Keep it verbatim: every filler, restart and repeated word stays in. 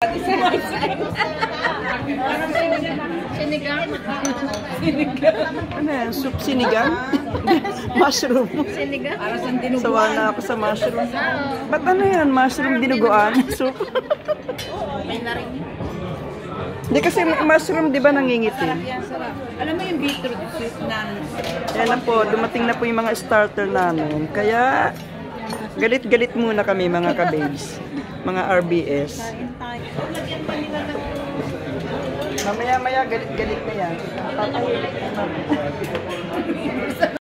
Sinigang? Ano yan? Soup sinigang? Mushroom. Sinigang? Sawa na ako sa mushroom. Ba't ano yan? Mushroom dinuguan? Soup? Hindi kasi mushroom di ba nangingiti? Alam mo yung beetroot soup na... Yan na po, dumating na po yung mga starter namin. Kaya galit-galit muna kami mga kababes. Mga R B S. Mamaya-maya galit-galit na yan.